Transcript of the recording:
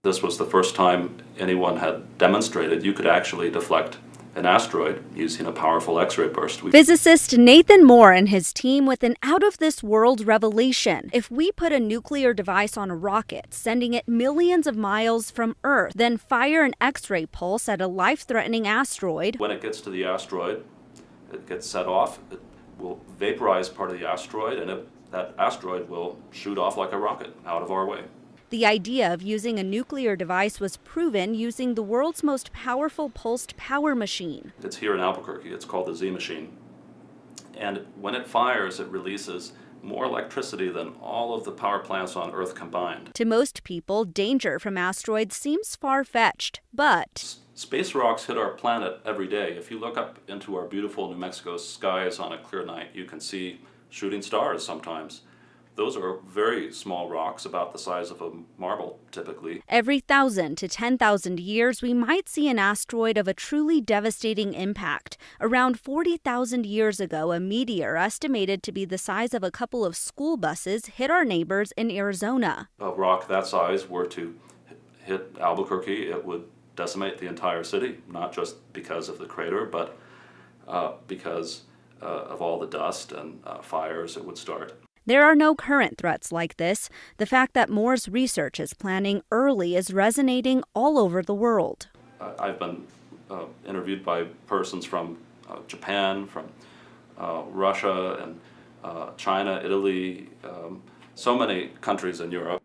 This was the first time anyone had demonstrated you could actually deflect an asteroid using a powerful X-ray burst. Physicist Nathan Moore and his team with an out-of-this-world revelation. If we put a nuclear device on a rocket, sending it millions of miles from Earth, then fire an X-ray pulse at a life-threatening asteroid. When it gets to the asteroid, it gets set off, it will vaporize part of the asteroid, and that asteroid will shoot off like a rocket out of our way. The idea of using a nuclear device was proven using the world's most powerful pulsed power machine. It's here in Albuquerque. It's called the Z machine. And when it fires, it releases more electricity than all of the power plants on Earth combined. To most people, danger from asteroids seems far-fetched, but space rocks hit our planet every day. If you look up into our beautiful New Mexico skies on a clear night, you can see shooting stars sometimes. Those are very small rocks, about the size of a marble, typically. Every 1,000 to 10,000 years, we might see an asteroid of a truly devastating impact. Around 40,000 years ago, a meteor estimated to be the size of a couple of school buses hit our neighbors in Arizona. A rock that size were to hit Albuquerque, it would decimate the entire city, not just because of the crater, but because of all the dust and fires it would start. There are no current threats like this. The fact that Moore's research is planning early is resonating all over the world. I've been interviewed by persons from Japan, from Russia, and China, Italy, so many countries in Europe.